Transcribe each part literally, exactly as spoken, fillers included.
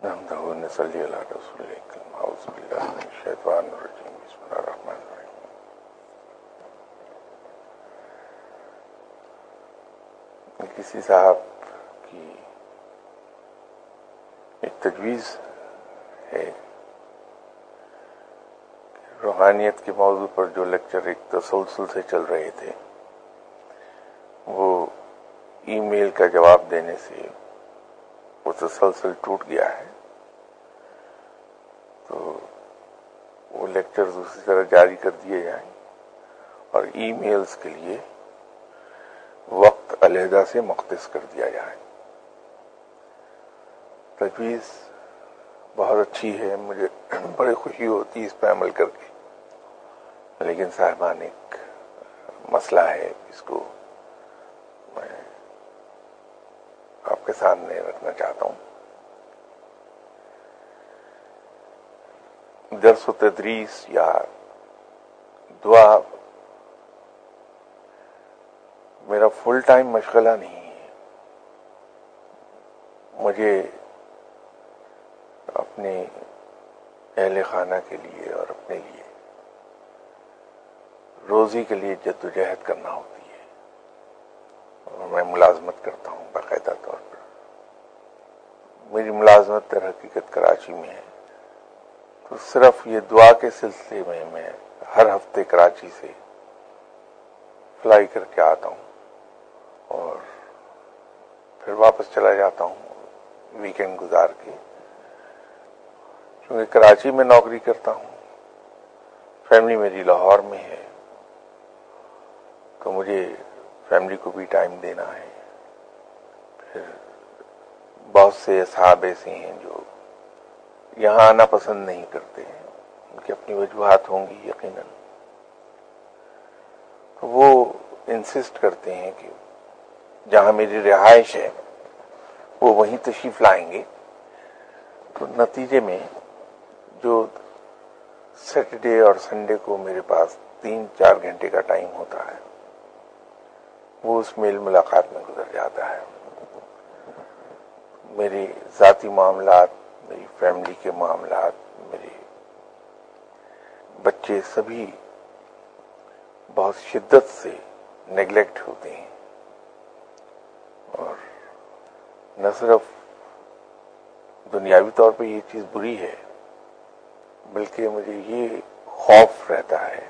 نحمدہ و نصلی علی رسول الکریم اعوذ باللہ من الشیطان الرجیم بسم اللہ الرحمن الرحیم. کسی صاحب کی ایک تجویز ہے روحانیت کے موضوع پر جو لیکچر ایک تسلسل سے چل رہے تھے وہ ای میل کا جواب دینے سے وہ تسلسل ٹوٹ گیا ہے، تو وہ لیکچرز اسی طرح جاری کر دیے جائیں اور ای میلز کے لیے وقت علیحدہ سے مختص کر دیا جائے. تجویز بہت اچھی ہے، مجھے بڑی خوشی ہوتی ہے اس پہ عمل کر کے، لیکن صاحبان ایک مسئلہ ہے، اس کو میں آپ کے سامنے رکھنا چاہتا ہوں. درس و تدریس یا دعا میرا فل ٹائم مشغلہ نہیں ہے. مجھے اپنے اہل خانہ کے لیے اور اپنے لیے روزی کے لیے جدوجہد کرنا ہوتی ہے، اور میں ملازمت کرتا ہوں باقاعدہ طور پر. میری ملازمت در حقیقت کراچی میں ہے، تو صرف یہ دعا کے سلسلے میں میں ہر ہفتے کراچی سے فلائی کر کے آتا ہوں اور پھر واپس چلا جاتا ہوں ویکینڈ گزار کے. کیونکہ کراچی میں نوکری کرتا ہوں، فیملی میری لاہور میں ہے، تو مجھے فیملی کو بھی ٹائم دینا ہے. پھر بہت سے اصحاب ایسے ہیں جو یہاں آنا پسند نہیں کرتے ہیں، ان کی اپنی وجوہات ہوں گی یقیناً، تو وہ انسسٹ کرتے ہیں کہ جہاں میری رہائش ہے وہ وہیں تشریف لائیں گے. تو نتیجے میں جو سیٹرڈے اور سنڈے کو میرے پاس تین چار گھنٹے کا ٹائم ہوتا ہے وہ اس میل ملاقات میں گزر جاتا ہے. میری ذاتی معاملات، میری فیملی کے معاملات، میرے بچے سبھی بہت شدت سے نیگلیکٹ ہوتے ہیں، اور نہ صرف دنیاوی طور پہ یہ چیز بری ہے بلکہ مجھے یہ خوف رہتا ہے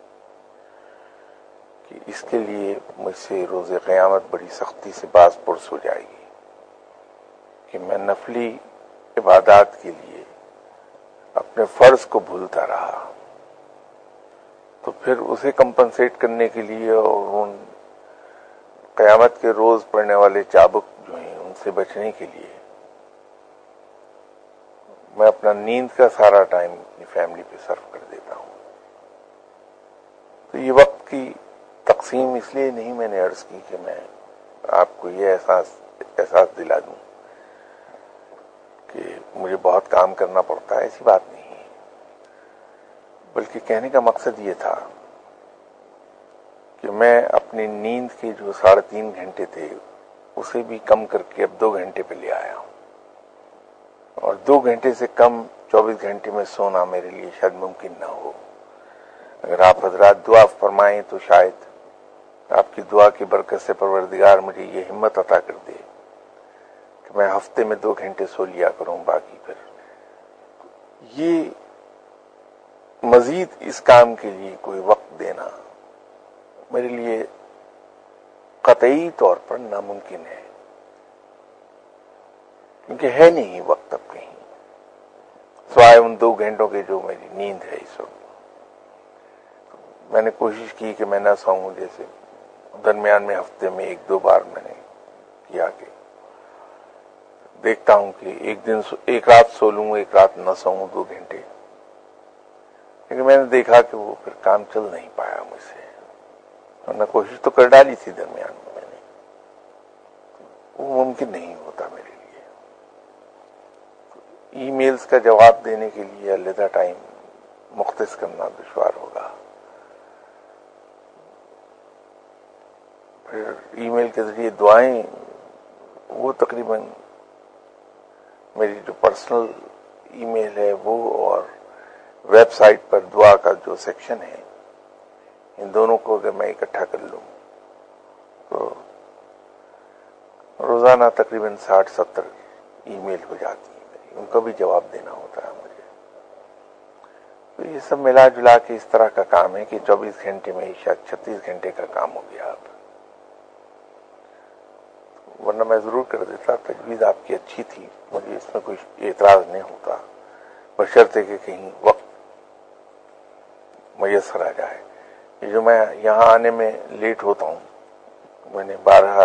کہ اس کے لیے مجھ سے روز قیامت بڑی سختی سے باز پرس ہو جائے گی کہ میں نفلی عبادات کے لیے اپنے فرض کو بھولتا رہا. تو پھر اسے کمپنسیٹ کرنے کے لیے اور ان قیامت کے روز پڑنے والے چابک جو ہیں ان سے بچنے کے لیے میں اپنا نیند کا سارا ٹائم اپنی فیملی پہ صرف کر دیتا ہوں. تو یہ وقت کی تقسیم اس لیے نہیں میں نے عرض کی کہ میں آپ کو یہ احساس احساس دلا دوں کہ مجھے بہت کام کرنا پڑتا ہے، ایسی بات نہیں ہے، بلکہ کہنے کا مقصد یہ تھا کہ میں اپنی نیند کے جو ساڑھے تین گھنٹے تھے اسے بھی کم کر کے اب دو گھنٹے پہ لے آیا ہوں، اور دو گھنٹے سے کم چوبیس گھنٹے میں سونا میرے لیے شاید ممکن نہ ہو. اگر آپ حضرات دعا فرمائیں تو شاید آپ کی دعا کی برکت سے پروردگار مجھے یہ ہمت عطا کر دے کہ میں ہفتے میں دو گھنٹے سو لیا کروں. باقی پھر یہ مزید اس کام کے لیے کوئی وقت دینا میرے لیے قطعی طور پر ناممکن ہے، کیونکہ ہے نہیں وقت اب کہیں سوائے ان دو گھنٹوں کے جو میری نیند ہے اس وقت. میں نے کوشش کی کہ میں نہ سوؤں، جیسے درمیان میں ہفتے میں ایک دو بار میں نے کیا کہ دیکھتا ہوں کہ ایک دن ایک رات سو لوں ایک رات نہ سوؤں دو گھنٹے، لیکن میں نے دیکھا کہ وہ پھر کام چل نہیں پایا مجھ سے. ورنہ کوشش تو کر ڈالی تھی درمیان میں میں نے، وہ ممکن نہیں ہوتا میرے لیے. ای میلز کا جواب دینے کے لیے علیحدہ ٹائم مختص کرنا دشوار ہوگا. پھر ای میل کے ذریعے دعائیں وہ تقریباً میری جو پرسنل ای میل ہے وہ اور ویب سائٹ پر دعا کا جو سیکشن ہے، ان دونوں کو اگر میں اکٹھا کر لوں تو روزانہ تقریباً ساٹھ ستر ای میل ہو جاتی ہیں میری، ان کا بھی جواب دینا ہوتا ہے مجھے. تو یہ سب ملا جلا کے اس طرح کا کام ہے کہ چوبیس گھنٹے میں شاید چھتیس گھنٹے کا کام ہو گیا اب. ورنہ میں ضرور کر دیتا، تجویز آپ کی اچھی تھی، مجھے اس میں کوئی اعتراض نہیں ہوتا، بشرطے کہ کہیں وقت میسر آ جائے. یہ جو میں یہاں آنے میں لیٹ ہوتا ہوں، میں نے بارہا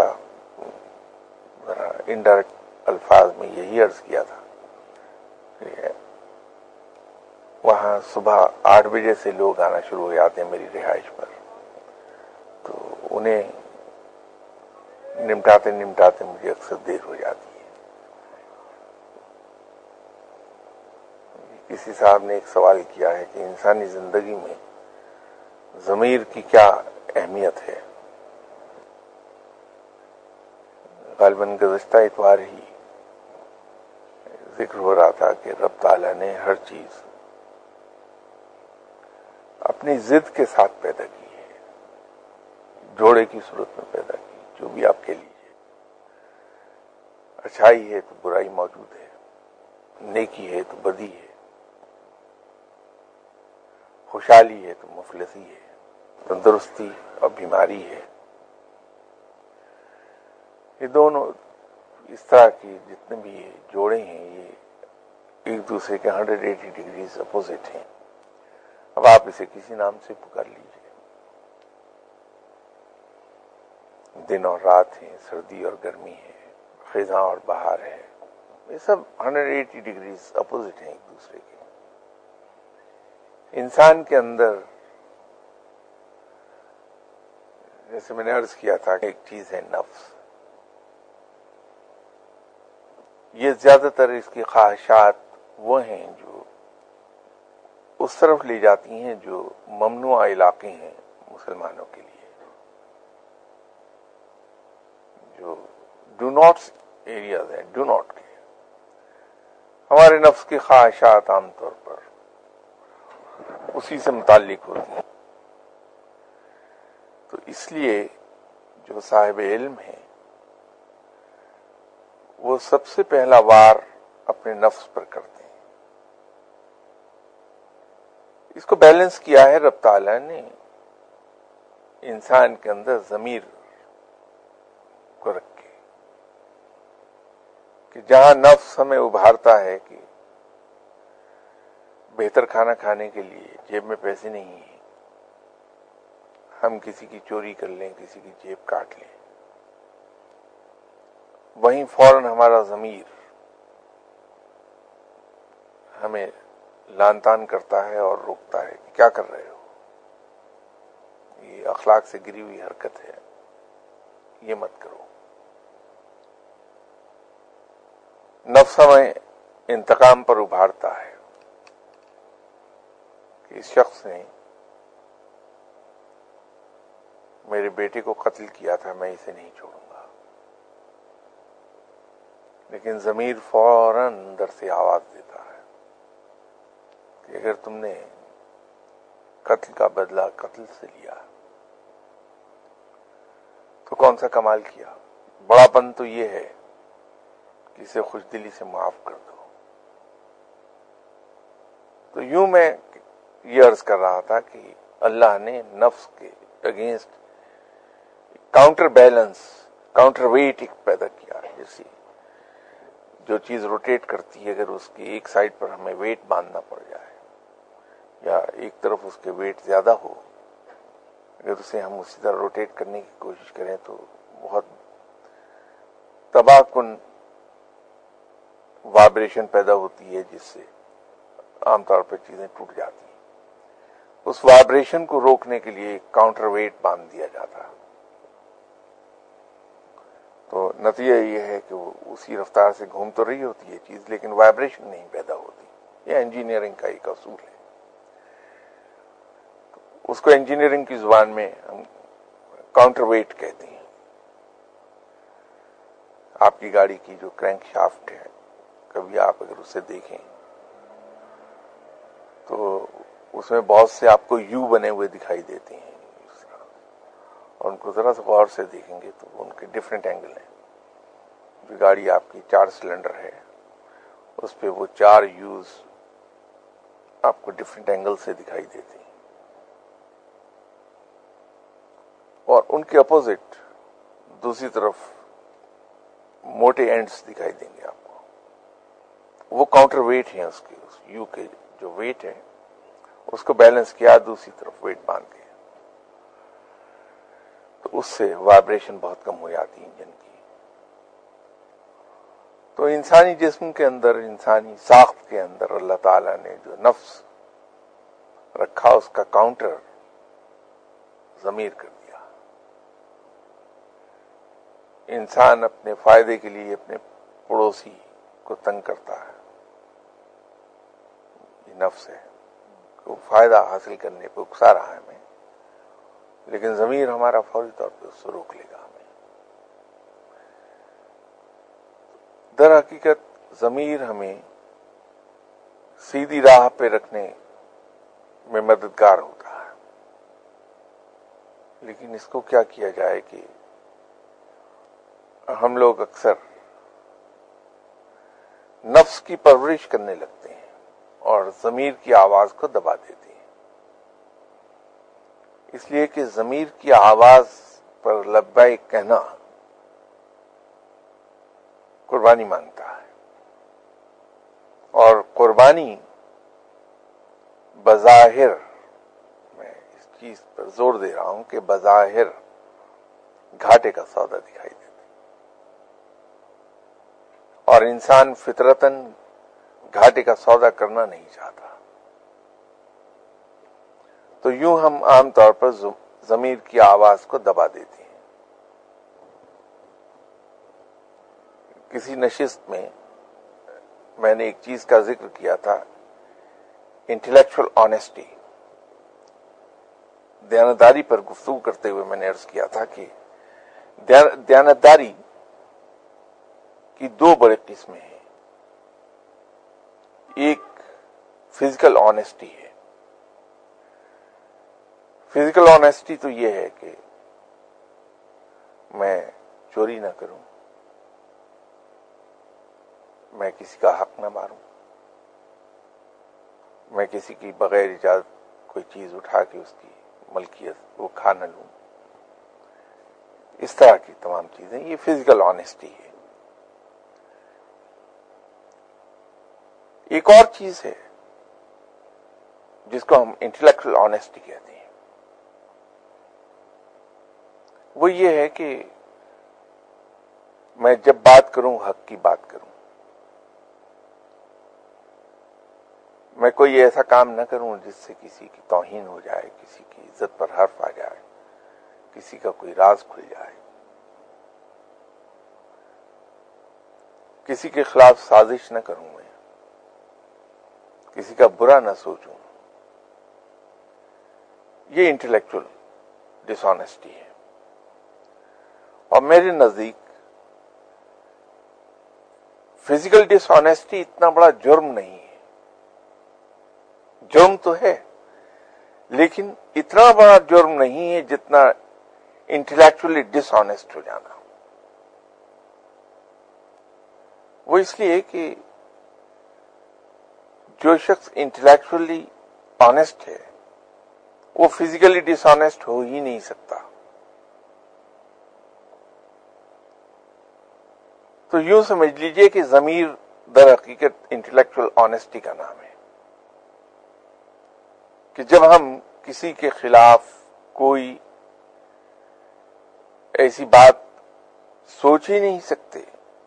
انڈائریکٹ الفاظ میں یہی عرض کیا تھا کہ وہاں صبح آٹھ بجے سے لوگ آنا شروع ہو جاتے ہیں میری رہائش پر، تو انہیں نمٹاتے نمٹاتے مجھے اکثر دیر ہو جاتی ہے. کسی صاحب نے ایک سوال کیا ہے کہ انسانی زندگی میں ضمیر کی کیا اہمیت ہے. غالباً گزشتہ اتوار ہی ذکر ہو رہا تھا کہ رب تعالیٰ نے ہر چیز اپنی ضد کے ساتھ پیدا کی ہے، جوڑے کی صورت میں پیدا کی. جو بھی آپ کہہ لیجیے، اچھائی ہے تو برائی موجود ہے، نیکی ہے تو بدی ہے، خوشحالی ہے تو مفلسی ہے، تندرستی اور بیماری ہے. یہ دونوں اس طرح کی جتنے بھی جوڑے ہیں یہ ایک دوسرے کے ہنڈریڈ ایٹی ڈگریز اپوزٹ ہیں. اب آپ اسے کسی نام سے پکار لیجیے، دن اور رات ہے، سردی اور گرمی ہے، خزاں اور بہار ہے، یہ سب ہنڈریڈ ایٹی ڈگریز اپوزٹ ہیں ایک دوسرے کے. انسان کے اندر جیسے میں نے عرض کیا تھا کہ ایک چیز ہے نفس، یہ زیادہ تر اس کی خواہشات وہ ہیں جو اس طرف لے جاتی ہیں جو ممنوع علاقے ہیں مسلمانوں کے لیے، جو ڈو ناٹ ایریاز ہیں، ڈو ناٹ کے. ہمارے نفس کی خواہشات عام طور پر اسی سے متعلق ہوتی ہیں. تو اس لیے جو صاحب علم ہیں وہ سب سے پہلا وار اپنے نفس پر کرتے ہیں. اس کو بیلنس کیا ہے رب تعالیٰ نے انسان کے اندر ضمیر کو رکھ کے، کہ جہاں نفس ہمیں ابھارتا ہے کہ بہتر کھانا کھانے کے لیے جیب میں پیسے نہیں ہیں، ہم کسی کی چوری کر لیں، کسی کی جیب کاٹ لیں، وہیں فوراً ہمارا ضمیر ہمیں لان تان کرتا ہے اور روکتا ہے کہ کیا کر رہے ہو، یہ اخلاق سے گری ہوئی حرکت ہے، یہ مت کرو. نفس ہمیں انتقام پر ابھارتا ہے کہ اس شخص نے میرے بیٹے کو قتل کیا تھا، میں اسے نہیں چھوڑوں گا. لیکن ضمیر فوراً اندر سے آواز دیتا ہے کہ اگر تم نے قتل کا بدلہ قتل سے لیا تو کون سا کمال کیا. بڑا پن تو یہ ہے کہ اسے خوش دلی سے معاف کر دو. تو یوں میں یہ عرض کر رہا تھا کہ اللہ نے نفس کے against counter balance, counter weight ایک پیدا کیا ہے. جیسے جو چیز روٹیٹ کرتی ہے، اگر اس کی ایک سائڈ پر ہمیں ویٹ باندھنا پڑ جائے یا ایک طرف اس کے ویٹ زیادہ ہو، اگر اسے ہم اسی طرح روٹیٹ کرنے کی کوشش کریں تو بہت تباہ کن وائبریشن پیدا ہوتی ہے، جس سے عام طور پر چیزیں ٹوٹ جاتی ہیں. اس وائبریشن کو روکنے کے لیے ایک کاؤنٹر ویٹ باندھ دیا جاتا ہے. تو نتیجہ یہ ہے کہ وہ اسی رفتار سے گھوم تو رہی ہوتی ہے چیز، لیکن وائبریشن نہیں پیدا ہوتی. یہ انجینئرنگ کا ایک اصول ہے. اس کو انجینئرنگ کی زبان میں ہم کاؤنٹر ویٹ کہتے ہیں. آپ کی گاڑی کی جو کرینک شافٹ ہے، کبھی آپ اگر اسے دیکھیں تو اس میں بہت سے آپ کو یو بنے ہوئے دکھائی دیتے ہیں، اور ان کو ذرا سا غور سے دیکھیں گے تو ان کے ڈفرینٹ اینگل ہیں. جو گاڑی آپ کی چار سلنڈر ہے اس پہ وہ چار یوز آپ کو ڈفرینٹ اینگل سے دکھائی دیتے ہیں، اور ان کے اپوزٹ دوسری طرف موٹے اینڈز دکھائی دیں گے آپ کو. وہ کاؤنٹر ویٹ ہیں اس کے، اس یو کے جو ویٹ ہے اس کو بیلنس کیا دوسری طرف ویٹ باندھ کے، تو اس سے وائبریشن بہت کم ہو جاتی ہے انجن کی. تو انسانی جسم کے اندر، انسانی ساخت کے اندر اللہ تعالیٰ نے جو نفس رکھا اس کا کاؤنٹر ضمیر کر دیا. انسان اپنے فائدے کے لیے اپنے پڑوسی کو تنگ کرتا ہے، یہ نفس ہے، وہ فائدہ حاصل کرنے پہ اکسا رہا ہے ہمیں، لیکن ضمیر ہمارا فوری طور پہ اس سے روک لے گا ہمیں. در حقیقت ضمیر ہمیں سیدھی راہ پہ رکھنے میں مددگار ہوتا ہے، لیکن اس کو کیا کیا جائے کہ ہم لوگ اکثر نفس کی پرورش کرنے لگتے ہیں اور ضمیر کی آواز کو دبا دیتے ہیں، اس لیے کہ ضمیر کی آواز پر لبیک کہنا قربانی مانگتا ہے، اور قربانی بظاہر، میں اس چیز پر زور دے رہا ہوں کہ بظاہر گھاٹے کا سودا دکھائی دیتا، اور انسان فطرتاً گھاٹے کا سودا کرنا نہیں چاہتا. تو یوں ہم عام طور پر ضمیر کی آواز کو دبا دیتے ہیں. کسی نشست میں میں نے ایک چیز کا ذکر کیا تھا، انٹلیکچوئل آنیسٹی. دیانتداری پر گفتگو کرتے ہوئے میں نے عرض کیا تھا کہ دیانتداری کی دو بڑی قسمیں ہیں. ایک فزیکل آنیسٹی ہے. فزیکل آنیسٹی تو یہ ہے کہ میں چوری نہ کروں، میں کسی کا حق نہ ماروں، میں کسی کی بغیر اجازت کوئی چیز اٹھا کے اس کی ملکیت وہ کھا نہ لوں. اس طرح کی تمام چیزیں، یہ فزیکل آنیسٹی ہے. ایک اور چیز ہے جس کو ہم انٹلیکچوئل آنیسٹی کہتے ہیں. وہ یہ ہے کہ میں جب بات کروں حق کی بات کروں، میں کوئی ایسا کام نہ کروں جس سے کسی کی توہین ہو جائے، کسی کی عزت پر حرف آ جائے، کسی کا کوئی راز کھل جائے، کسی کے خلاف سازش نہ کروں، میں کسی کا برا نہ سوچوں. یہ انٹلیکچوئل ڈس آنیسٹی ہے. اور میرے نزدیک فزیکل ڈس آنیسٹی اتنا بڑا جرم نہیں ہے. جرم تو ہے لیکن اتنا بڑا جرم نہیں ہے جتنا انٹلیکچولی ڈس آنیسٹ ہو جانا. وہ اس لیے کہ جو شخص انٹلیکچولی آنیسٹ ہے وہ فزیکلی ڈس آنیسٹ ہو ہی نہیں سکتا. تو یوں سمجھ لیجئے کہ ضمیر در حقیقت انٹلیکچوئل آنیسٹی کا نام ہے، کہ جب ہم کسی کے خلاف کوئی ایسی بات سوچ ہی نہیں سکتے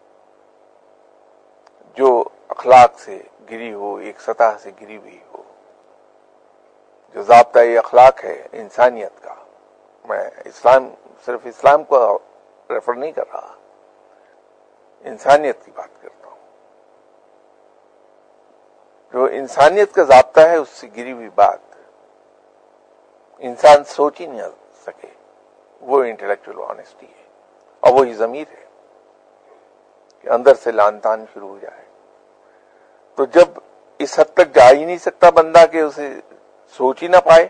جو اخلاق سے گری ہو، ایک سطح سے گری ہوئی ہو، جو ضابطۂ اخلاق ہے انسانیت کا. میں اسلام صرف اسلام کو ریفر نہیں کر رہا، انسانیت کی بات کرتا ہوں. جو انسانیت کا ضابطہ ہے اس سے گری ہوئی بات انسان سوچ ہی نہیں سکے، وہ انٹلیکچوئل آنیسٹی ہے. اور وہی ضمیر ہے کہ اندر سے لان تان شروع ہو جائے، تو جب اس حد تک جا ہی نہیں سکتا بندہ کہ اسے سوچ ہی نہ پائے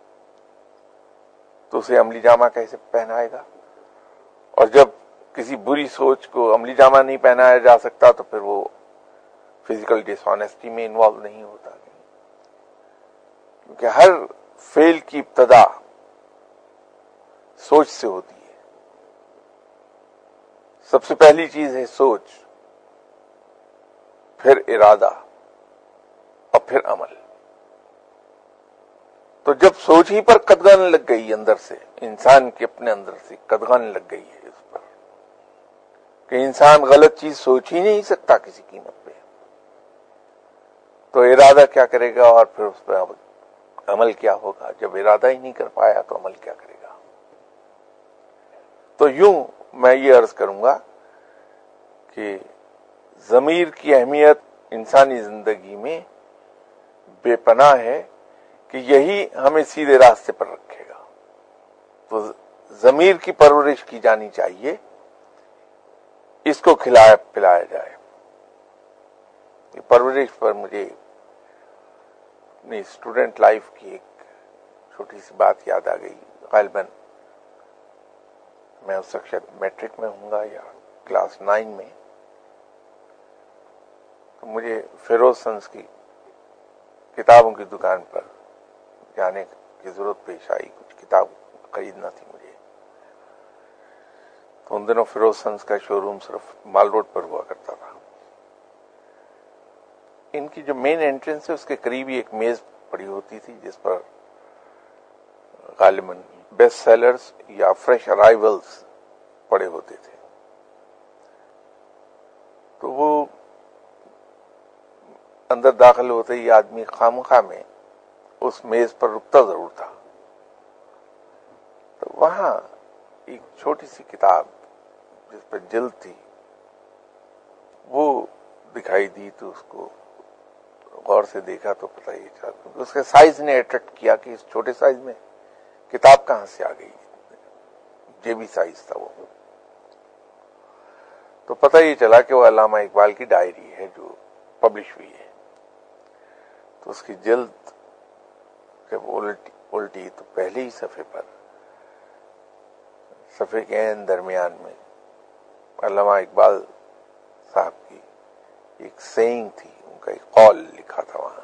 تو اسے عملی جامہ کیسے پہنائے گا؟ اور جب کسی بری سوچ کو عملی جامہ نہیں پہنایا جا سکتا تو پھر وہ فزیکل ڈس آنیسٹی میں انوالو نہیں ہوتا، کیونکہ ہر فیل کی ابتدا سوچ سے ہوتی ہے۔ سب سے پہلی چیز ہے سوچ، پھر ارادہ اور پھر عمل۔ تو جب سوچ ہی پر قدغن لگ گئی، اندر سے انسان کے اپنے اندر سے قدغن لگ گئی ہے اس پر کہ انسان غلط چیز سوچ ہی نہیں سکتا کسی قیمت پہ، تو ارادہ کیا کرے گا اور پھر اس پہ عمل کیا ہوگا؟ جب ارادہ ہی نہیں کر پایا تو عمل کیا کرے گا؟ تو یوں میں یہ عرض کروں گا کہ ضمیر کی اہمیت انسانی زندگی میں بے پناہ ہے کہ یہی ہمیں سیدھے راستے پر رکھے گا۔ تو ضمیر کی پرورش کی جانی چاہیے، اس کو کھلایا پلایا جائے۔ یہ پرورش پر مجھے اپنی اسٹوڈنٹ لائف کی ایک چھوٹی سی بات یاد آ گئی۔ غالباً میں اس وقت شاید میٹرک میں ہوں گا یا کلاس نائن میں، تو مجھے فیروز سنس کی کتابوں کی دکان پر جانے کی ضرورت پیش آئی، کچھ کتاب خریدنا تھی مجھے۔ تو ان دنوں فیروز سنس کا شو روم صرف مال روڈ پر ہوا کرتا تھا۔ ان کی جو مین انٹرنس ہے اس کے قریب ہی ایک میز پڑی ہوتی تھی جس پر غالباً بیسٹ سیلرز یا فریش ارائیولز پڑے ہوتے تھے۔ تو وہ اندر داخل ہوتے ہی آدمی خامخواہ میں اس میز پر رکتا ضرور تھا۔ تو وہاں ایک چھوٹی سی کتاب جس پر جلد تھی وہ دکھائی دی، تو اس کو غور سے دیکھا تو پتہ یہ چلا، کیونکہ اس کے سائز نے اٹریکٹ کیا کہ اس چھوٹے سائز میں کتاب کہاں سے آ گئی، جیبی سائز تھا وہ۔ تو پتہ یہ چلا کہ وہ علامہ اقبال کی ڈائری ہے جو پبلش ہوئی ہے۔ تو اس کی جلد جب الٹی الٹی تو پہلے ہی صفحے پر، صفحے کے عین درمیان میں علامہ اقبال صاحب کی ایک سیئنگ تھی، ان کا ایک قول لکھا تھا وہاں،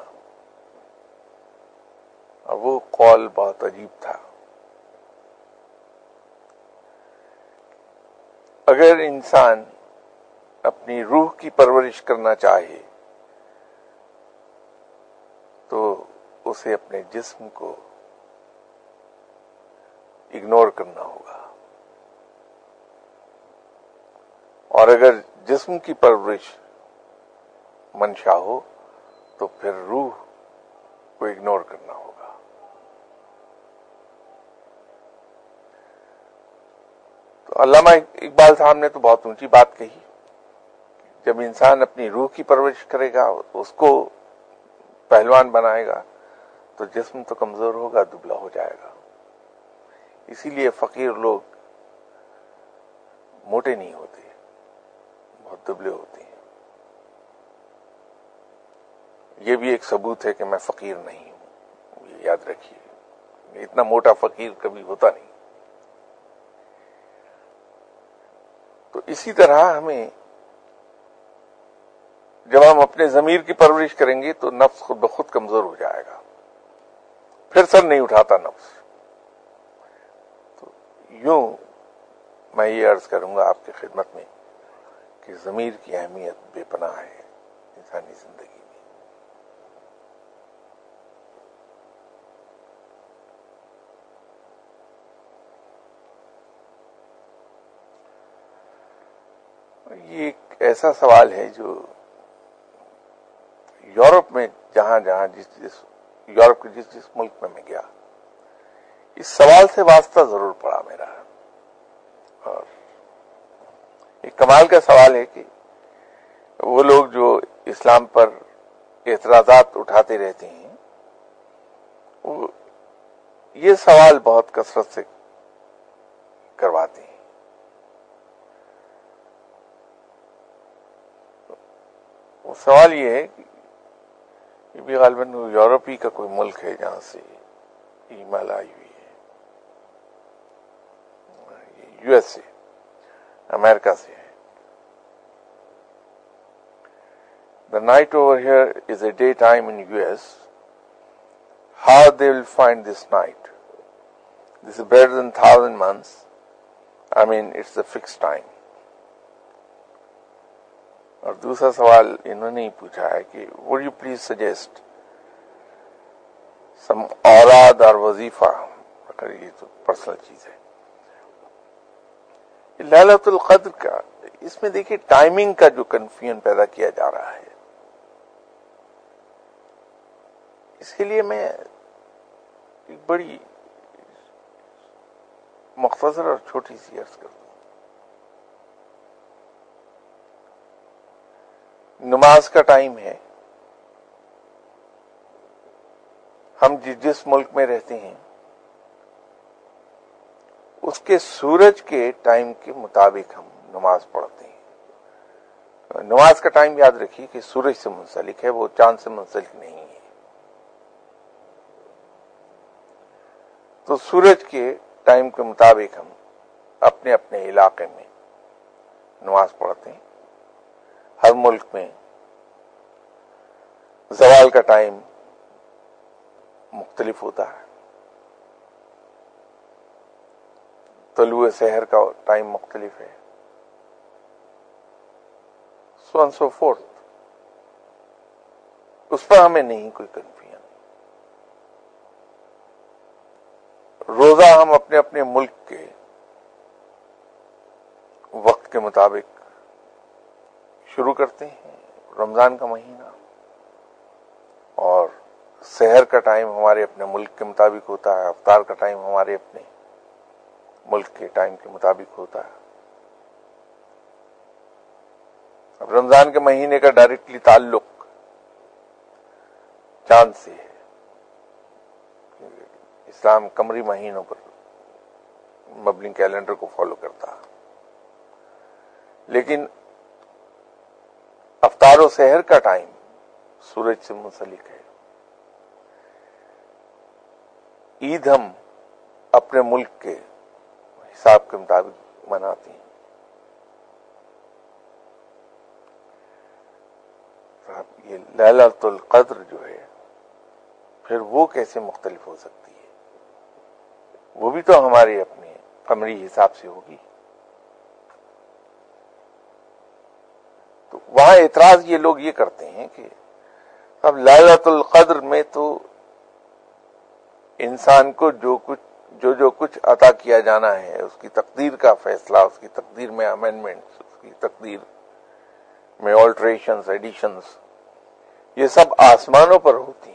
اور وہ قول بہت عجیب تھا۔ اگر انسان اپنی روح کی پرورش کرنا چاہے تو اسے اپنے جسم کو اگنور کرنا ہوگا، اور اگر جسم کی پرورش منشا ہو تو پھر روح کو اگنور کرنا ہوگا۔ تو علامہ اقبال صاحب نے تو بہت اونچی بات کہی، جب انسان اپنی روح کی پرورش کرے گا، اس کو پہلوان بنائے گا، تو جسم تو کمزور ہوگا، دبلا ہو جائے گا۔ اسی لیے فقیر لوگ موٹے نہیں ہوتے، بہت دبلے ہوتے ہیں۔ یہ بھی ایک ثبوت ہے کہ میں فقیر نہیں ہوں، یہ یاد رکھیے، اتنا موٹا فقیر کبھی ہوتا نہیں۔ تو اسی طرح ہمیں جب ہم اپنے ضمیر کی پرورش کریں گے تو نفس خود بخود کمزور ہو جائے گا، پھر سر نہیں اٹھاتا نفس۔ تو یوں میں یہ عرض کروں گا آپ کی خدمت میں کہ ضمیر کی اہمیت بے پناہ ہے انسانی زندگی میں۔ یہ ایک ایسا سوال ہے جو یورپ میں جہاں جہاں جس جس یورپ کے جس جس ملک میں میں گیا، اس سوال سے واسطہ ضرور پڑا میرا۔ اور ایک کمال کا سوال ہے کہ وہ لوگ جو اسلام پر اعتراضات اٹھاتے رہتے ہیں، وہ یہ سوال بہت کثرت سے کرواتے ہیں۔ وہ سوال یہ ہے کہ یہ بھی غالباً یورپی کا کوئی ملک ہے جہاں سے ای میل آئی ہوئی ہے، یو ایس سے، امریکہ سے ہے. The night over here is a daytime in U S. How they will find this night? This is better than thousand months. I mean, it's a fixed time. اور دوسرا سوال انہوں نے ہی پوچھا ہے کہ would you please suggest some اوراد اور وظیفہ، اگر یہ تو پرسنل چیز ہے. لیلۃ القدر کا اس میں دیکھیے ٹائمنگ کا جو کنفیوژن پیدا کیا جا رہا ہے، اس کے لیے میں ایک بڑی مختصر اور چھوٹی سی عرض کرتا ہوں. نماز کا ٹائم ہے، ہم جس ملک میں رہتے ہیں اس کے سورج کے ٹائم کے مطابق ہم نماز پڑھتے ہیں. نماز کا ٹائم یاد رکھیے کہ سورج سے منسلک ہے، وہ چاند سے منسلک نہیں ہے. تو سورج کے ٹائم کے مطابق ہم اپنے اپنے علاقے میں نماز پڑھتے ہیں. ہر ملک میں زوال کا ٹائم مختلف ہوتا ہے، طلوع سحر کا ٹائم مختلف ہے، سو اینڈ سو فورتھ. اس پر ہمیں نہیں کوئی کنفیوژن. روزہ ہم اپنے اپنے ملک کے وقت کے مطابق شروع کرتے ہیں. رمضان کا مہینہ اور سحر کا ٹائم ہمارے اپنے ملک کے مطابق ہوتا ہے، افطار کا ٹائم ہمارے اپنے ملک کے ٹائم کے مطابق ہوتا ہے. اب رمضان کے مہینے کا ڈائریکٹلی تعلق چاند سے ہے. اسلام قمری مہینوں پر مبنی کیلنڈر کو فالو کرتا ہے، لیکن افطار و سحر کا ٹائم سورج سے منسلک ہے. عید ہم اپنے ملک کے حساب کے مطابق مناتے ہیں. یہ لیلۃ القدر جو ہے پھر وہ کیسے مختلف ہو سکتی ہے؟ وہ بھی تو ہمارے اپنے قمری حساب سے ہوگی. تو وہاں اعتراض یہ لوگ یہ کرتے ہیں کہ اب لیلۃ القدر میں تو انسان کو جو کچھ جو جو کچھ عطا کیا جانا ہے، اس کی تقدیر کا فیصلہ، اس کی تقدیر میں امینڈمنٹس، اس کی تقدیر میں آلٹریشنز، ایڈیشنز، یہ سب آسمانوں پر ہوتی ہیں.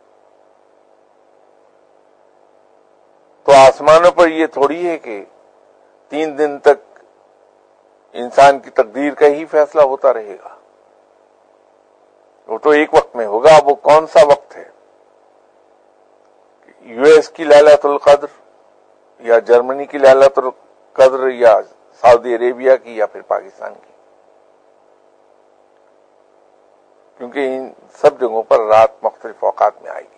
تو آسمانوں پر یہ تھوڑی ہے کہ تین دن تک انسان کی تقدیر کا ہی فیصلہ ہوتا رہے گا. وہ تو ایک وقت میں ہوگا. وہ کون سا وقت ہے؟ یو ایس کی لیلۃ القدر یا جرمنی کی لیلۃ القدر یا سعودی عربیہ کی یا پھر پاکستان کی؟ کیونکہ ان سب جگہوں پر رات مختلف اوقات میں آئے گی.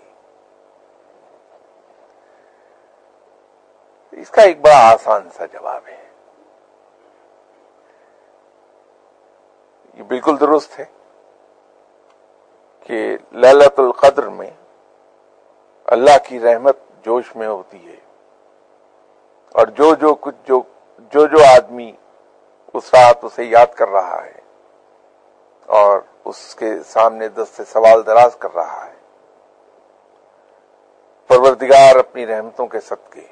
اس کا ایک بڑا آسان سا جواب ہے. یہ بالکل درست ہے کہ لیلۃ القدر میں اللہ کی رحمت جوش میں ہوتی ہے، اور جو جو کچھ جو جو جو آدمی اس رات اسے یاد کر رہا ہے اور اس کے سامنے دست سوال دراز کر رہا ہے، پروردگار اپنی رحمتوں کے صدقے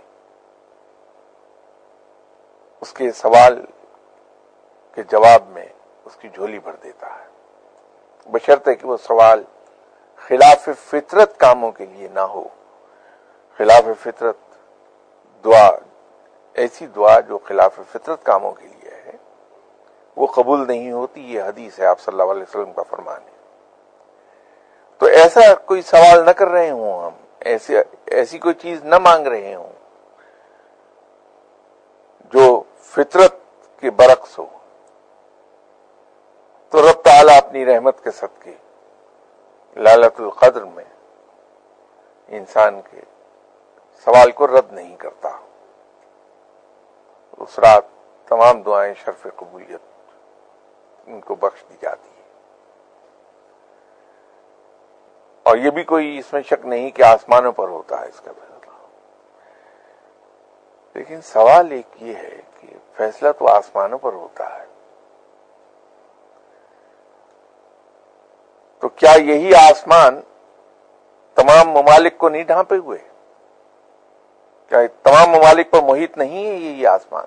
اس کے سوال کے جواب میں اس کی جھولی بھر دیتا ہے، بشرطے کہ وہ سوال خلاف فطرت کاموں کے لیے نہ ہو. خلاف فطرت دعا، ایسی دعا جو خلاف فطرت کاموں کے لیے ہے، وہ قبول نہیں ہوتی. یہ حدیث ہے، آپ صلی اللہ علیہ وسلم کا فرمان ہے. تو ایسا کوئی سوال نہ کر رہے ہوں، ہم ایسی ایسی کوئی چیز نہ مانگ رہے ہوں جو فطرت کے برعکس ہو، تو رب تعالیٰ اپنی رحمت کے صدقے لالۃ القدر میں انسان کے سوال کو رد نہیں کرتا. اس رات تمام دعائیں شرف قبولیت ان کو بخش دی جاتی ہے. اور یہ بھی کوئی اس میں شک نہیں کہ آسمانوں پر ہوتا ہے اس کا فیصلہ. لیکن سوال ایک یہ ہے کہ فیصلہ تو آسمانوں پر ہوتا ہے، تو کیا یہی آسمان تمام ممالک کو نہیں ڈھانپے ہوئے؟ کیا تمام ممالک پر محیط نہیں ہے یہی آسمان؟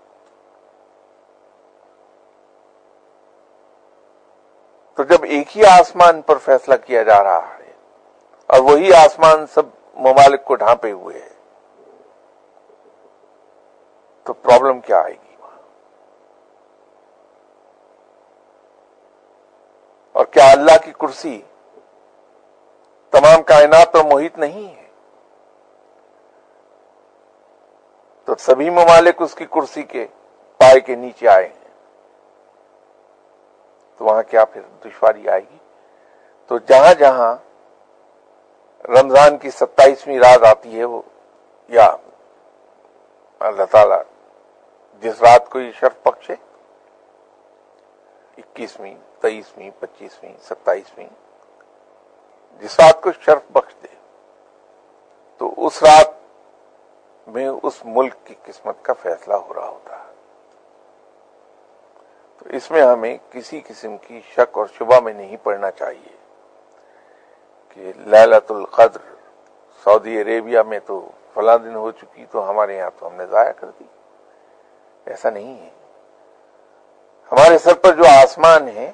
تو جب ایک ہی آسمان پر فیصلہ کیا جا رہا ہے اور وہی آسمان سب ممالک کو ڈھانپے ہوئے ہے، تو پرابلم کیا آئے گی وہاں؟ اور کیا اللہ کی کرسی تمام کائنات پر محیط نہیں ہے؟ تو سبھی ممالک اس کی کرسی کے پائے کے نیچے آئے ہیں، تو وہاں کیا پھر دشواری آئے گی؟ تو جہاں جہاں رمضان کی ستائیسویں رات آتی ہے، وہ یا اللہ تعالی جس رات کو یہ شرف بخشے، اکیسویں، تیئیسویں، پچیسویں، ستائیسویں، جس رات کو شرف بخش دے، تو اس رات میں اس ملک کی قسمت کا فیصلہ ہو رہا ہوتا ہے. تو اس میں ہمیں کسی قسم کی شک اور شبہ میں نہیں پڑنا چاہیے کہ لیلۃ القدر سعودی عربیہ میں تو فلاں دن ہو چکی، تو ہمارے یہاں تو ہم نے ضائع کر دی. ایسا نہیں ہے. ہمارے سر پر جو آسمان ہے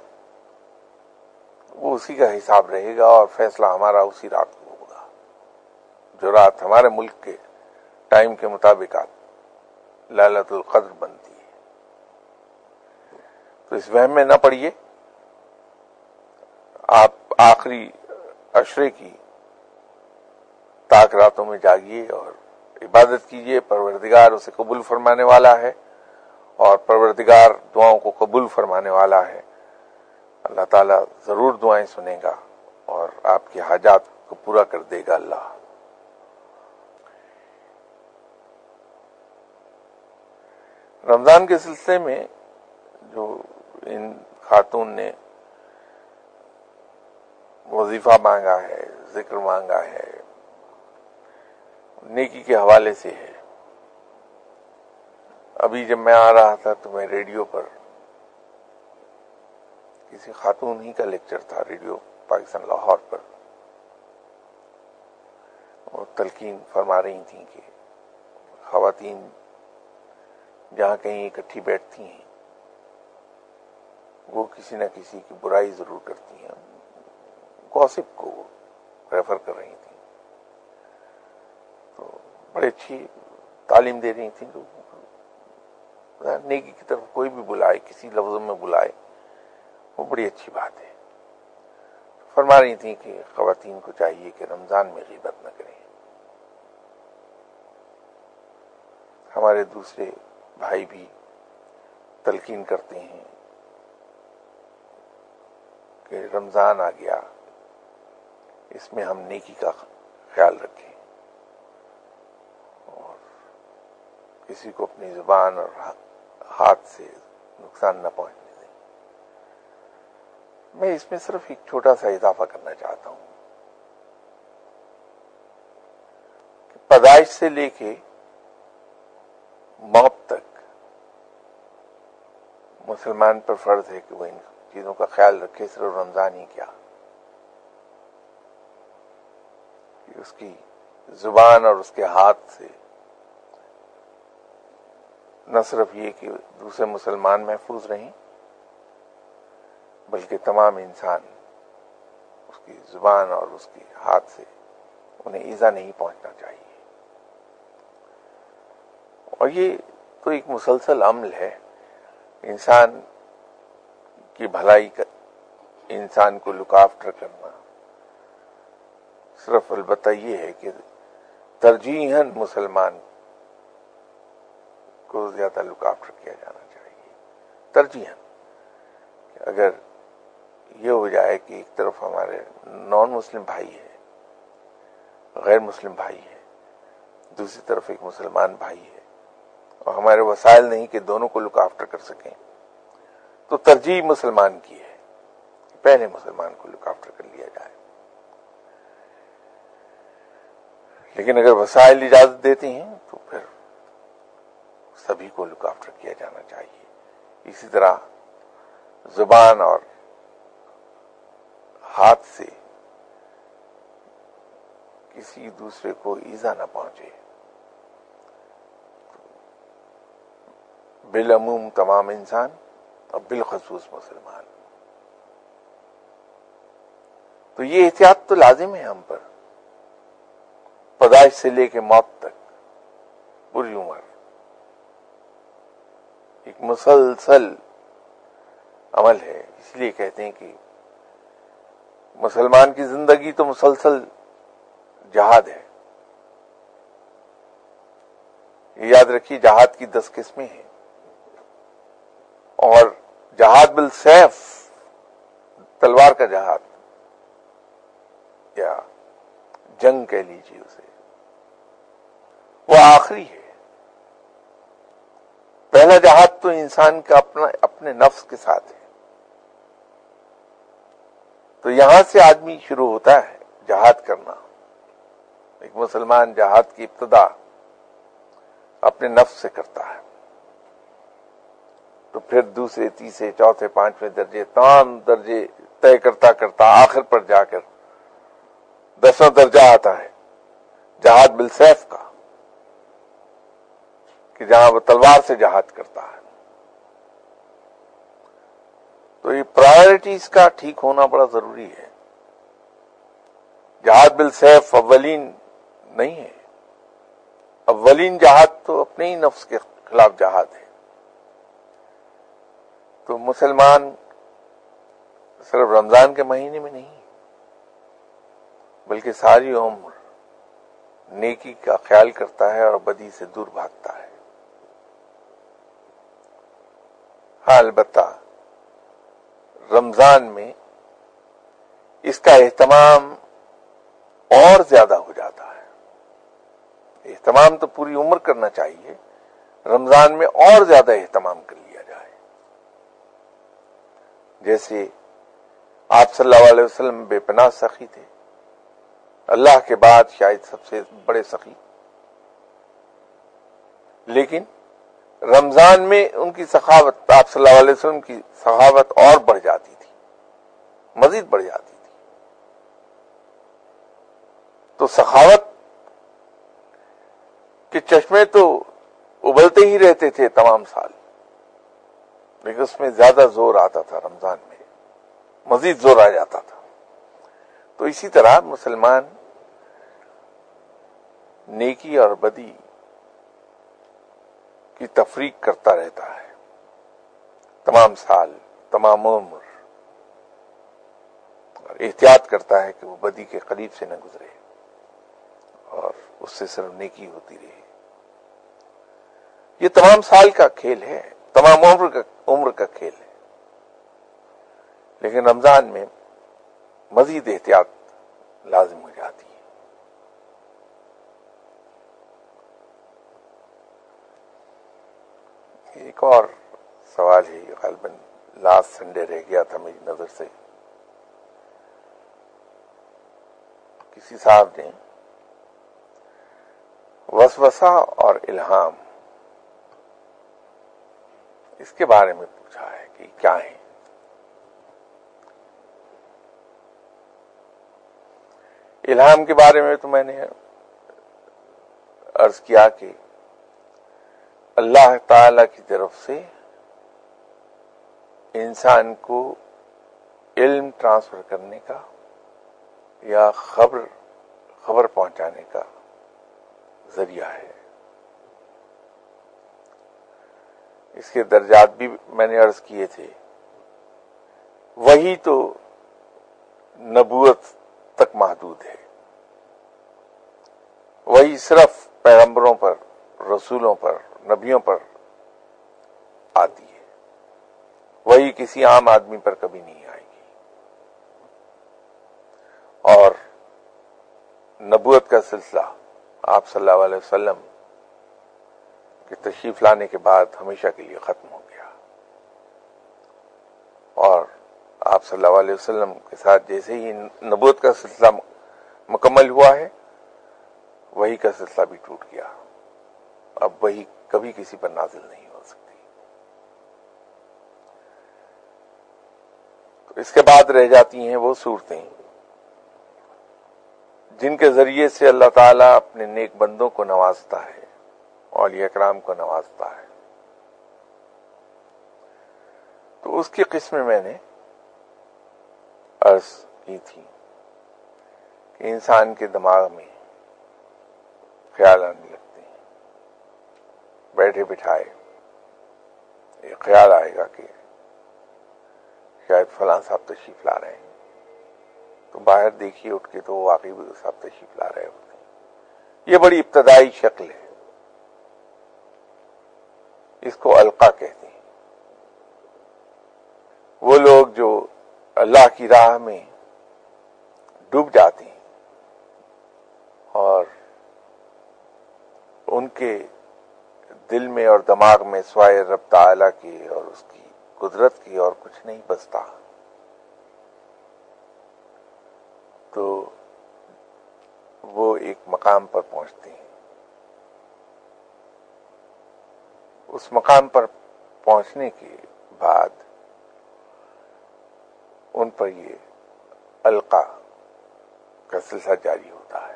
وہ اسی کا حساب رہے گا، اور فیصلہ ہمارا اسی رات کو ہوگا جو رات ہمارے ملک کے ٹائم کے مطابق لیلۃ القدر بنتی ہے. تو اس وہم میں نہ پڑیے. آپ آخری عشرے کی تاک راتوں میں جاگیے اور عبادت کیجیے. پروردگار اسے قبول فرمانے والا ہے، اور پروردگار دعاؤں کو قبول فرمانے والا ہے. اللہ تعالیٰ ضرور دعائیں سنے گا اور آپ کے حاجات کو پورا کر دے گا. اللہ رمضان کے سلسلے میں جو ان خاتون نے وظیفہ مانگا ہے، ذکر مانگا ہے، نیکی کے حوالے سے ہے. ابھی جب میں آ رہا تھا تو میں ریڈیو پر کسی خاتون ہی کا لیکچر تھا، ریڈیو پاکستان لاہور پر، اور تلقین فرما رہی تھیں کہ خواتین جہاں کہیں اکٹھی بیٹھتی ہیں وہ کسی نہ کسی کی برائی ضرور کرتی ہیں. گوسپ کو ریفر کر رہی تھیں، تو بڑی اچھی تعلیم دے رہی تھیں لوگوں کو. نیکی کی طرف کوئی بھی بلائے، کسی لفظوں میں بلائے، وہ بڑی اچھی بات ہے. فرما رہی تھیں کہ خواتین کو چاہیے کہ رمضان میں غیبت نہ کریں. ہمارے دوسرے بھائی بھی تلقین کرتے ہیں کہ رمضان آ گیا، اس میں ہم نیکی کا خیال رکھیں اور کسی کو اپنی زبان اور ہاتھ سے نقصان نہ پہنچنے دیں. میں اس میں صرف ایک چھوٹا سا اضافہ کرنا چاہتا ہوں کہ پیدائش سے لے کے موت تک مسلمان پر فرض ہے کہ وہ ان چیزوں کا خیال رکھے. صرف رمضان ہی کیا، کہ اس کی زبان اور اس کے ہاتھ سے نہ صرف یہ کہ دوسرے مسلمان محفوظ رہیں، بلکہ تمام انسان اس کی زبان اور اس کے ہاتھ سے انہیں ایذا نہیں پہنچنا چاہیے. اور یہ تو ایک مسلسل عمل ہے. انسان کی بھلائی کا، انسان کو لک آفٹر کرنا، صرف البتہ یہ ہے کہ ترجیحاً مسلمان کو زیادہ لک آفٹر کیا جانا چاہیے. ترجیحاً اگر یہ ہو جائے کہ ایک طرف ہمارے نان مسلم بھائی ہے، غیر مسلم بھائی ہے، دوسری طرف ایک مسلمان بھائی ہے، اور ہمارے وسائل نہیں کہ دونوں کو لک آفٹر کر سکیں، تو ترجیح مسلمان کی ہے، پہلے مسلمان کو لک آفٹر کر لیا جائے۔ لیکن اگر وسائل اجازت دیتے ہیں تو پھر سبھی کو لک آفٹر کیا جانا چاہیے۔ اسی طرح زبان اور ہاتھ سے کسی دوسرے کو ایذا نہ پہنچے، بالعموم تمام انسان اور بالخصوص مسلمان۔ تو یہ احتیاط تو لازم ہے ہم پر، پیدائش سے لے کے موت تک پوری عمر ایک مسلسل عمل ہے۔ اس لیے کہتے ہیں کہ مسلمان کی زندگی تو مسلسل جہاد ہے۔ یہ یاد رکھیے جہاد کی دس قسمیں ہیں، اور جہاد بالسیف، تلوار کا جہاد یا جنگ کہہ لیجیے اسے، وہ آخری ہے۔ پہلا جہاد تو انسان کا اپنا اپنے نفس کے ساتھ ہے، تو یہاں سے آدمی شروع ہوتا ہے جہاد کرنا۔ ایک مسلمان جہاد کی ابتدا اپنے نفس سے کرتا ہے، تو پھر دوسرے تیسرے چوتھے پانچویں درجے تمام درجے طے کرتا کرتا آخر پر جا کر دسواں درجہ آتا ہے جہاد بالسیف کا، کہ جہاں وہ تلوار سے جہاد کرتا ہے۔ تو یہ پرائرٹیز کا ٹھیک ہونا بڑا ضروری ہے۔ جہاد بالسیف اولین نہیں ہے، اولین جہاد تو اپنے ہی نفس کے خلاف جہاد ہے۔ تو مسلمان صرف رمضان کے مہینے میں نہیں بلکہ ساری عمر نیکی کا خیال کرتا ہے اور بدی سے دور بھاگتا ہے۔ ہاں البتہ رمضان میں اس کا اہتمام اور زیادہ ہو جاتا ہے۔ اہتمام تو پوری عمر کرنا چاہیے، رمضان میں اور زیادہ اہتمام کر لیا جائے۔ جیسے آپ صلی اللہ علیہ وسلم بے پناہ سخی تھے، اللہ کے بعد شاید سب سے بڑے سخی، لیکن رمضان میں ان کی سخاوت، آپ صلی اللہ علیہ وسلم کی سخاوت اور بڑھ جاتی تھی، مزید بڑھ جاتی تھی۔ تو سخاوت کے چشمے تو ابلتے ہی رہتے تھے تمام سال، لیکن اس میں زیادہ زور آتا تھا، رمضان میں مزید زور آ جاتا تھا۔ تو اسی طرح مسلمان نیکی اور بدی کی تفریق کرتا رہتا ہے تمام سال، تمام عمر، اور احتیاط کرتا ہے کہ وہ بدی کے قریب سے نہ گزرے اور اس سے صرف نیکی ہوتی رہے۔ یہ تمام سال کا کھیل ہے، تمام عمر کا عمر کا کھیل ہے، لیکن رمضان میں مزید احتیاط لازم ہو جاتی ہے۔ ایک اور سوال ہے، یہ غالباً لاسٹ سنڈے رہ گیا تھا میری نظر سے۔ کسی صاحب نے وسوسہ اور الہام اس کے بارے میں پوچھا ہے کہ کیا ہے۔ الہام کے بارے میں تو میں نے عرض کیا کہ اللہ تعالی کی طرف سے انسان کو علم ٹرانسفر کرنے کا یا خبر خبر پہنچانے کا ذریعہ ہے۔ اس کے درجات بھی میں نے عرض کیے تھے۔ وہی تو نبوت تک محدود ہے، وہی صرف پیغمبروں پر، رسولوں پر، نبیوں پر آتی ہے، وہی کسی عام آدمی پر کبھی نہیں آئے گی۔ اور نبوت کا سلسلہ آپ صلی اللہ علیہ وسلم کے تشریف لانے کے بعد ہمیشہ کے لیے ختم ہو گیا، اور آپ صلی اللہ علیہ وسلم کے ساتھ جیسے ہی نبوت کا سلسلہ مکمل ہوا ہے، وحی کا سلسلہ بھی ٹوٹ گیا. اب وحی کبھی کسی پر نازل نہیں ہو سکتی. تو اس کے بعد رہ جاتی ہیں وہ صورتیں جن کے ذریعے سے اللہ تعالیٰ اپنے نیک بندوں کو نوازتا ہے، اولیاء کرام کو نوازتا ہے. تو اس کی قسم میں نے عرض کی تھی کہ انسان کے دماغ میں خیال آنے لگتے ہیں، بیٹھے بٹھائے ایک خیال آئے گا کہ شاید فلاں صاحب تشریف لا رہے ہیں، تو باہر دیکھیے اٹھ کے تو وہ واقعی صاحب تشریف لا رہے ہوتے ہیں. یہ بڑی ابتدائی شکل ہے، اس کو القا کہتے ہیں. وہ لوگ جو اللہ کی راہ میں ڈوب جاتے ہیں اور ان کے دل میں اور دماغ میں سوائے رب تعالیٰ کی اور اس کی قدرت کی اور کچھ نہیں بستا، تو وہ ایک مقام پر پہنچتے ہیں. اس مقام پر پہنچنے کے بعد ان پر یہ القا کا سلسلہ جاری ہوتا ہے.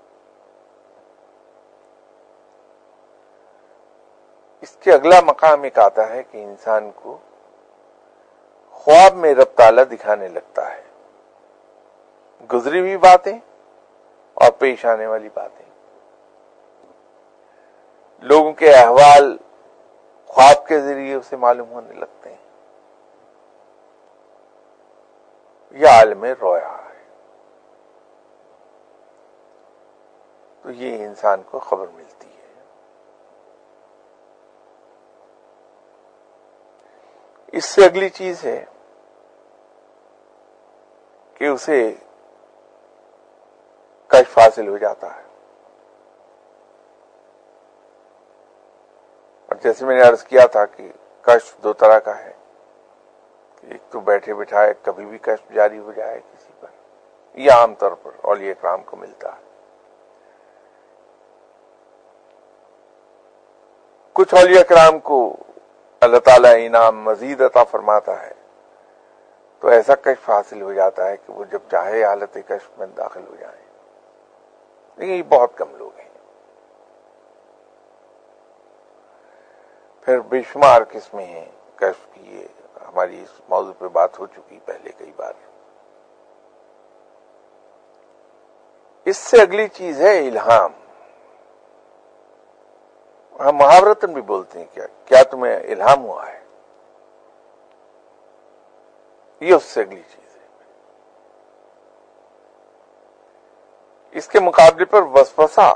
اس کے اگلا مقام ایک آتا ہے کہ انسان کو خواب میں رب تعالیٰ دکھانے لگتا ہے گزری ہوئی باتیں اور پیش آنے والی باتیں. لوگوں کے احوال خواب کے ذریعے اسے معلوم ہونے لگتے ہیں. یہ عالم رویا ہے. تو یہ انسان کو خبر ملتی ہے. اس سے اگلی چیز ہے کہ اسے کشف حاصل ہو جاتا ہے. اور جیسے میں نے عرض کیا تھا کہ کشف دو طرح کا ہے. ایک تو بیٹھے بٹھائے کبھی بھی کشف جاری ہو جائے کسی پر، یہ عام طور پر اولیاء کرام کو ملتا ہے. کچھ اولیاء کرام کو اللہ تعالیٰ انعام مزید عطا فرماتا ہے تو ایسا کشف حاصل ہو جاتا ہے کہ وہ جب چاہے حالت کشف میں داخل ہو جائیں. لیکن یہ بہت کم لوگ ہیں. پھر بے شمار قسمیں ہیں کشف کی. یہ ہماری اس موضوع پہ بات ہو چکی پہلے کئی بار. اس سے اگلی چیز ہے الہام. ہم محاورتاً بھی بولتے ہیں کیا کیا تمہیں الہام ہوا ہے. یہ اس سے اگلی چیز ہے. اس کے مقابلے پر وسوسہ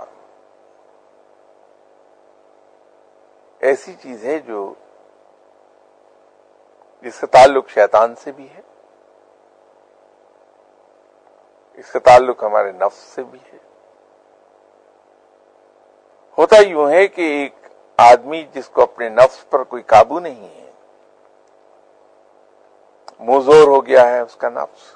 ایسی چیز ہے جو جس کا تعلق شیطان سے بھی ہے، اس کا تعلق ہمارے نفس سے بھی ہے. ہوتا یوں ہے کہ ایک آدمی جس کو اپنے نفس پر کوئی قابو نہیں ہے، موزور ہو گیا ہے اس کا نفس،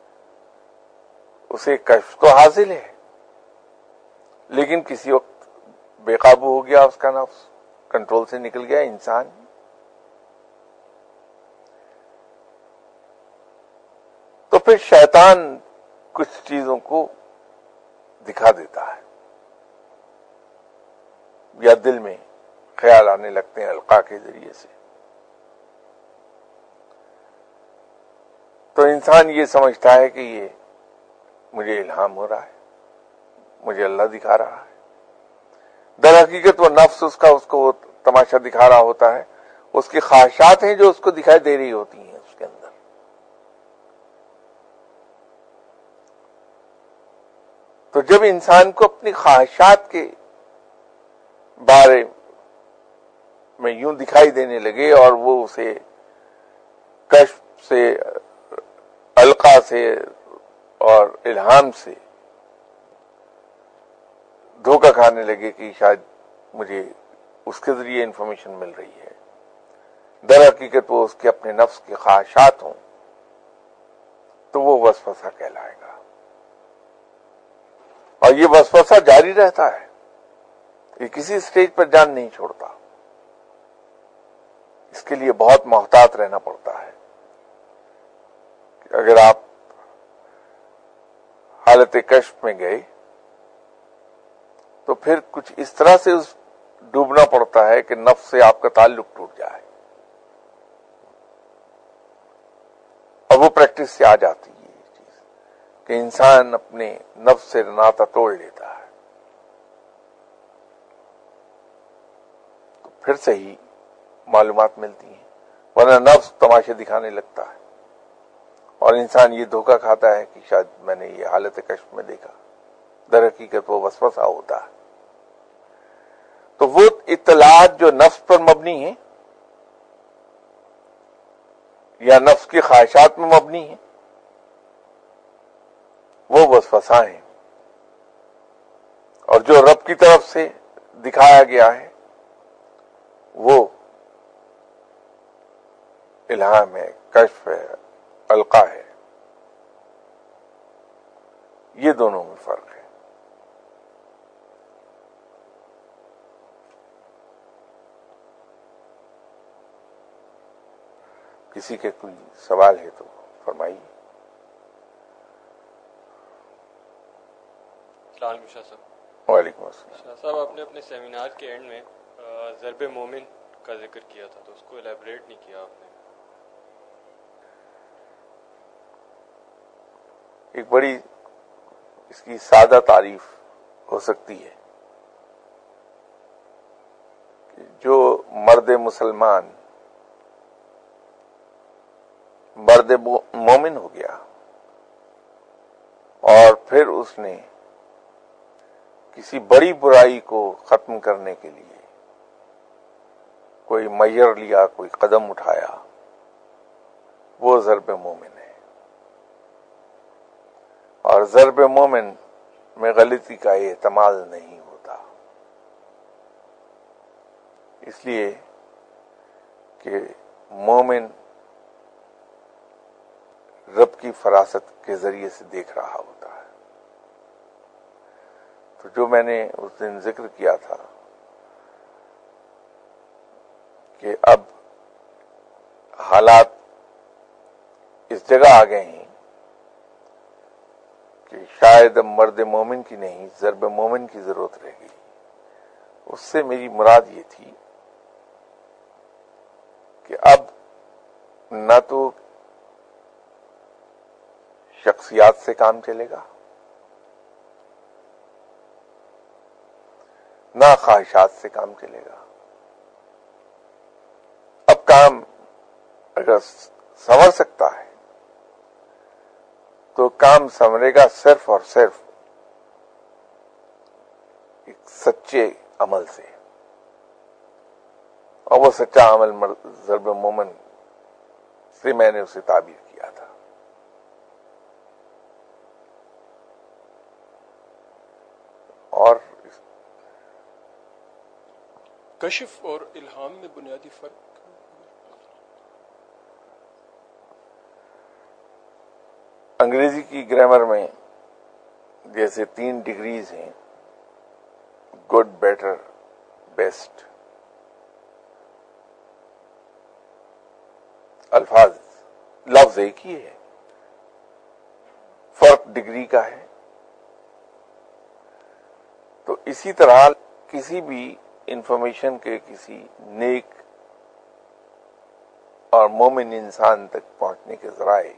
اسے کشف تو حاصل ہے لیکن کسی وقت بے قابو ہو گیا اس کا نفس، کنٹرول سے نکل گیا انسان. تو پھر شیطان کچھ چیزوں کو دکھا دیتا ہے یا دل میں خیال آنے لگتے ہیں القاء کے ذریعے سے. تو انسان یہ سمجھتا ہے کہ یہ مجھے الہام ہو رہا ہے، مجھے اللہ دکھا رہا ہے. در حقیقت وہ نفس اس کا اس کو وہ تماشا دکھا رہا ہوتا ہے. اس کی خواہشات ہیں جو اس کو دکھائی دے رہی ہوتی ہیں اس کے اندر. تو جب انسان کو اپنی خواہشات کے بارے میں یوں دکھائی دینے لگے اور وہ اسے کشف سے القاء سے اور الہام سے دھوکہ کھانے لگے کہ شاید مجھے اس کے ذریعے انفارمیشن مل رہی ہے، در حقیقت وہ اس کے اپنے نفس کی خواہشات ہوں، تو وہ وسوسہ کہلائے گا، اور یہ وسوسہ جاری رہتا ہے، یہ کسی سٹیج پر جان نہیں چھوڑتا۔ اس کے لیے بہت محتاط رہنا پڑتا ہے کہ اگر آپ حالت کشف میں گئے تو پھر کچھ اس طرح سے اس ڈوبنا پڑتا ہے کہ نفس سے آپ کا تعلق ٹوٹ جائے، اور وہ پریکٹس سے آ جاتی ہے یہ چیز کہ انسان اپنے نفس سے ناطہ توڑ لیتا ہے، تو پھر سے ہی معلومات ملتی ہیں، ورنہ نفس تماشے دکھانے لگتا ہے اور انسان یہ دھوکہ کھاتا ہے کہ شاید میں نے یہ حالت کشف میں دیکھا، در حقیقت وہ وسوسہ ہوتا ہے۔ تو وہ اطلاعات جو نفس پر مبنی ہیں یا نفس کی خواہشات میں مبنی ہیں، وہ وسوسہ ہیں، اور جو رب کی طرف سے دکھایا گیا ہے وہ الہام ہے، کشف ہے، القا ہے۔ یہ دونوں میں فرق ہے۔ کسی کے کوئی سوال ہے تو فرمائیے۔ السلام علیکم شاہ صاحب۔ وعلیکم السلام۔ شاہ صاحب، آپ نے اپنے سیمینار کے اینڈ میں ضرب مومن کا ذکر کیا تھا، تو اس کو الیبوریٹ نہیں کیا آپ نے۔ ایک بڑی اس کی سادہ تعریف ہو سکتی ہے کہ جو مرد مسلمان مرد مومن ہو گیا اور پھر اس نے کسی بڑی برائی کو ختم کرنے کے لیے کوئی میئر لیا، کوئی قدم اٹھایا، وہ ضرب مومن ہے۔ اور ضرب مومن میں غلطی کا احتمال نہیں ہوتا، اس لیے کہ مومن رب کی فراست کے ذریعے سے دیکھ رہا ہوتا ہے۔ تو جو میں نے اس دن ذکر کیا تھا کہ اب حالات اس جگہ آ گئے ہیں کہ شاید اب مرد مومن کی نہیں، ضرب مومن کی ضرورت رہ گئی۔ اس سے میری مراد یہ تھی کہ اب نہ تو شخصیات سے کام چلے گا، نہ خواہشات سے کام چلے گا۔ اب کام اگر سنور سکتا ہے تو کام سنورے گا صرف اور صرف ایک سچے عمل سے، اور وہ سچا عمل ضرب مومن سے میں نے اسے تعبیر کیا تھا۔ اور کشف اور الہام میں بنیادی فرق؟ انگریزی کی گرامر میں جیسے تین ڈگریز ہیں، گڈ، بیٹر، بیسٹ، الفاظ لفظ ایک ہی ہے، فرق ڈگری کا ہے۔ تو اسی طرح کسی بھی انفارمیشن کے کسی نیک اور مومن انسان تک پہنچنے کے ذرائع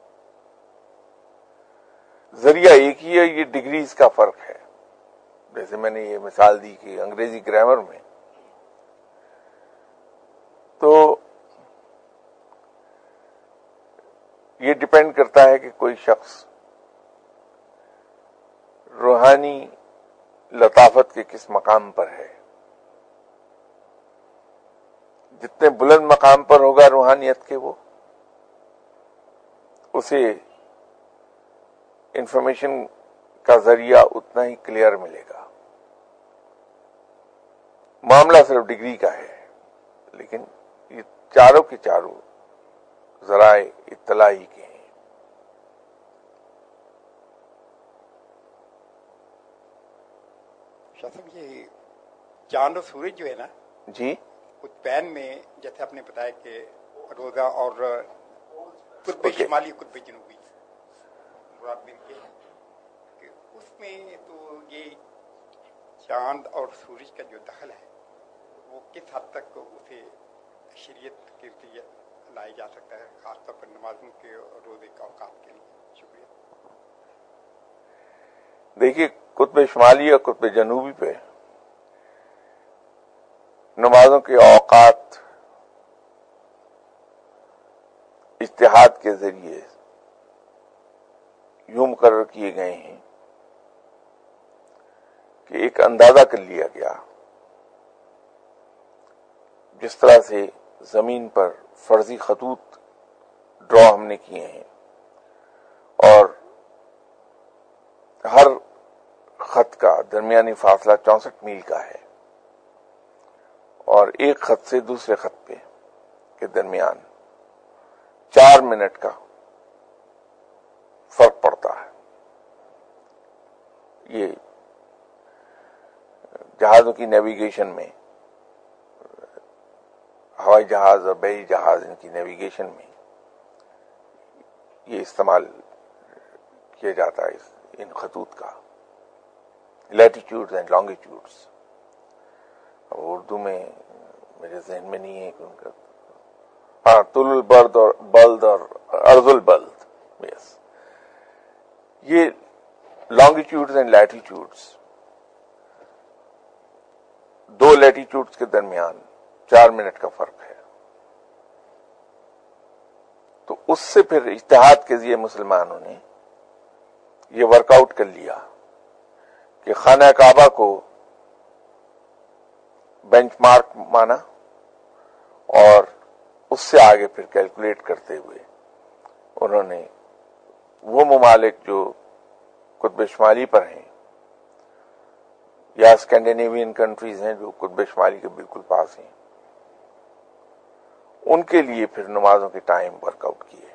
ذریعہ ایک ہی ہے، یہ ڈگریز کا فرق ہے۔ جیسے میں نے یہ مثال دی کہ انگریزی گرامر میں تو یہ ڈپینڈ کرتا ہے کہ کوئی شخص روحانی لطافت کے کس مقام پر ہے۔ جتنے بلند مقام پر ہوگا روحانیت کے، وہ اسے انفارمیشن کا ذریعہ اتنا ہی کلیئر ملے گا. معاملہ صرف ڈگری کا ہے، لیکن یہ چاروں کے چاروں ذرائع اطلاعی کے ہیں. شاہ صاحب یہ چاند اور سورج جو ہے نا جی قطبین میں، جیسے آپ نے بتایا کہ روزہ اور قطب Okay. شمالی قطب جنوبی مراد مل کے ہیں، کہ اس میں تو یہ چاند اور سورج کا جو دخل ہے وہ کس حد تک اسے شریعت کے ذریعے لایا جا سکتا ہے، خاص طور پر نمازوں کے اور روزے کے اوقات کے لیے؟ شکریہ. دیکھیے، قطب شمالی اور قطب جنوبی پہ نمازوں کے اوقات اجتہاد کے ذریعے یوں مقرر کیے گئے ہیں کہ ایک اندازہ کر لیا گیا، جس طرح سے زمین پر فرضی خطوط ڈرا ہم نے کیے ہیں اور ہر خط کا درمیانی فاصلہ چونسٹھ میل کا ہے، اور ایک خط سے دوسرے خط پہ کے درمیان چار منٹ کا فرق پڑتا ہے. یہ جہازوں کی نیویگیشن میں، ہوائی جہاز اور بحری جہاز ان کی نیویگیشن میں یہ استعمال کیا جاتا ہے ان خطوط کا، لیٹیٹیوڈز اینڈ لانگیٹیوڈز. اردو میں میرے ذہن میں نہیں ہے کہ ان کا، ہاں، طول البرد اور بلد اور عرض البلد. یس، یہ لانگیٹیوڈز اینڈ لیٹیٹیوڈز، دو لیٹیٹیوڈز کے درمیان چار منٹ کا فرق ہے. تو اس سے پھر اجتہاد کے ذریعے مسلمانوں نے یہ ورک آؤٹ کر لیا کہ خانہ کعبہ کو بینچ مارک مانا، اور اس سے آگے پھر کیلکولیٹ کرتے ہوئے انہوں نے وہ ممالک جو قطب شمالی پر ہیں یا اسکینڈینیوین کنٹریز ہیں جو قطب شمالی کے بالکل پاس ہیں، ان کے لیے پھر نمازوں کے ٹائم ورک آؤٹ کیے.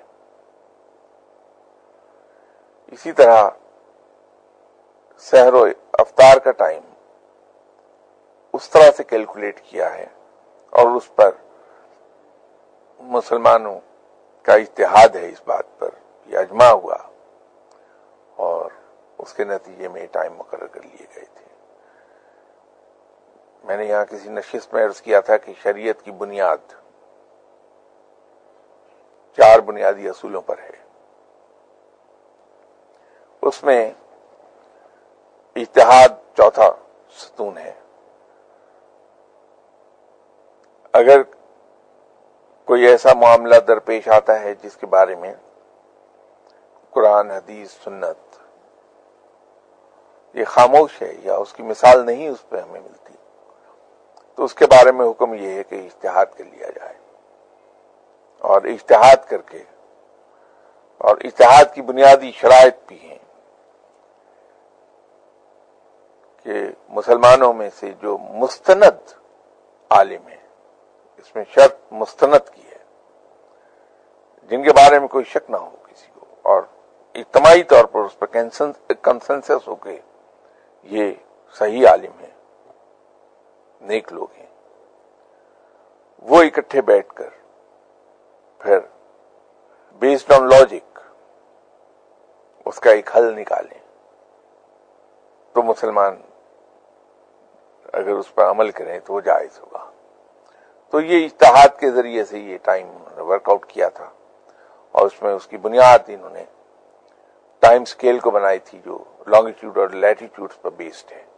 اسی طرح سحر و افطار کا ٹائم اس طرح سے کیلکولیٹ کیا ہے، اور اس پر مسلمانوں کا اجتہاد ہے، اس بات پر یہ اجماع ہوا، اور اس کے نتیجے میں ٹائم مقرر کر لیے گئے تھے. میں نے یہاں کسی نشست میں عرض کیا تھا کہ شریعت کی بنیاد چار بنیادی اصولوں پر ہے. اس میں اجتہاد چوتھا ستون ہے. اگر کوئی ایسا معاملہ درپیش آتا ہے جس کے بارے میں قرآن، حدیث، سنت یہ خاموش ہے یا اس کی مثال نہیں اس پہ ہمیں ملتی، تو اس کے بارے میں حکم یہ ہے کہ اجتہاد کر لیا جائے، اور اجتہاد کر کے، اور اجتہاد کی بنیادی شرائط بھی ہیں کہ مسلمانوں میں سے جو مستند عالم ہیں، اس میں شرط مستند کی ہے، جن کے بارے میں کوئی شک نہ ہو کسی کو، اور اجتماعی طور پر اس پر کنسنسس ہو کے یہ صحیح عالم ہیں، نیک لوگ ہیں، وہ اکٹھے بیٹھ کر پھر بیسڈ آن لاجک اس کا ایک حل نکالیں، تو مسلمان اگر اس پر عمل کریں تو وہ جائز ہوگا. تو یہ اجتہاد کے ذریعے سے یہ ٹائم ورک آؤٹ کیا تھا، اور اس میں اس کی بنیاد انہوں نے ٹائم سکیل کو بنائی تھی جو لانگیٹیوڈ اور لیٹیٹیوڈ پر بیسڈ ہے.